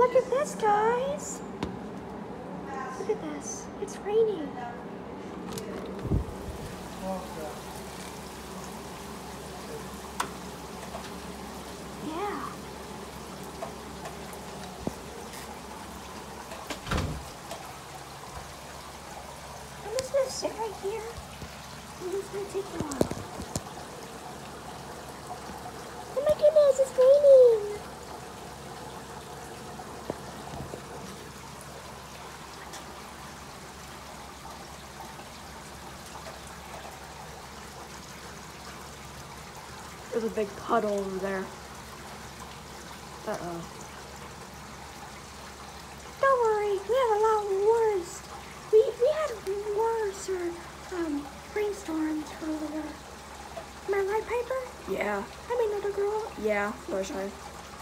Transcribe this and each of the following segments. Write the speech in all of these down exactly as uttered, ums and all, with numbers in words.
look at this, guys. Look at this. It's raining. Yeah. I'm just gonna sit right here. I'm just gonna take it off. Oh my goodness, it's raining. There's a big puddle over there. Uh-oh. Don't worry, we had a lot worse. We we had worse or um rainstorms over there. Am I right, Piper? Yeah. I mean, little girl. Yeah, wish I.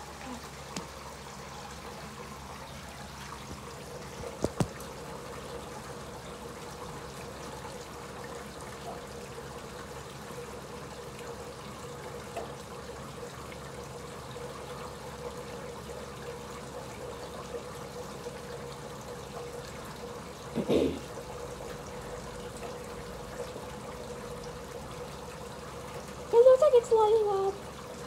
It looks like it's lighting up.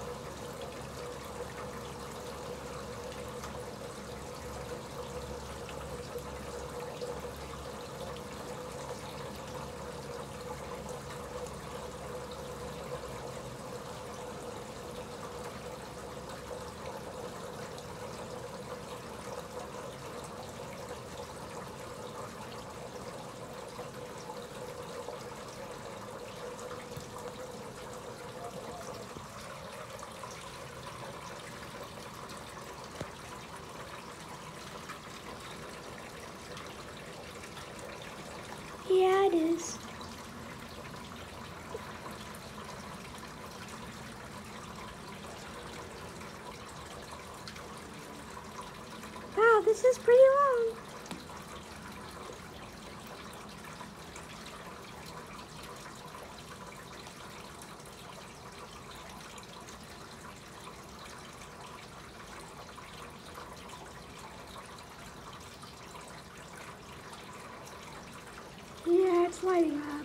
Yeah, it is. Wow, this is pretty long. Yeah, it's lighting up.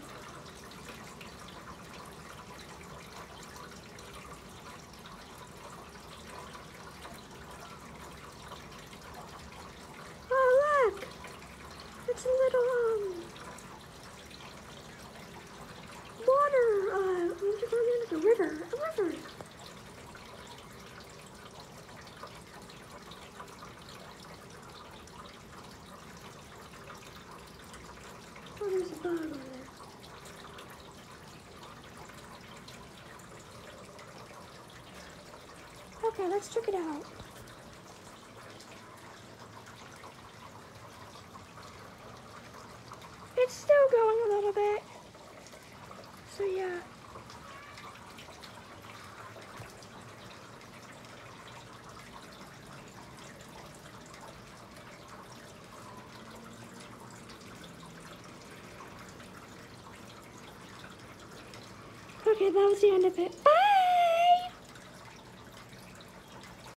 Oh, look! It's a little, um, water, uh, what would you call it? Like a river. A river. Oh, there's a bug over there. Okay, let's check it out. It's still going a little bit. So yeah. Okay, that was the end of it.